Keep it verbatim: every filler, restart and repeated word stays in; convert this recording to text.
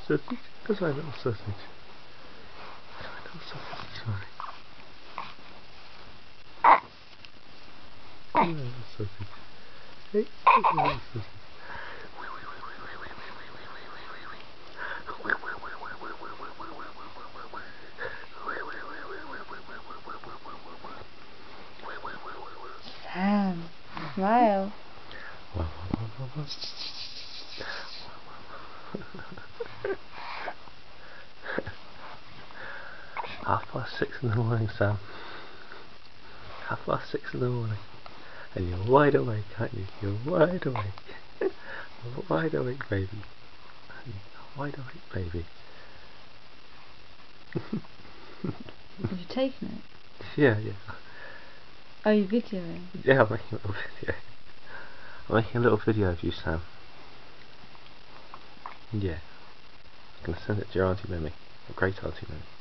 sausage. That's my little sausage. That's my little sausage, sorry. That's my little sausage. Hey, that's my little sausage. Sam, smile. Half past six in the morning, Sam. Half past six in the morning. And you're wide awake, aren't you? You're wide awake. You're wide awake, baby. You're wide awake, baby. Have you taken it? Yeah, yeah. Oh, you're videoing? Yeah, I'm making a little video. I'm making a little video of you, Sam. Yeah. I'm gonna send it to your Auntie Mimi. A great Auntie Mimi.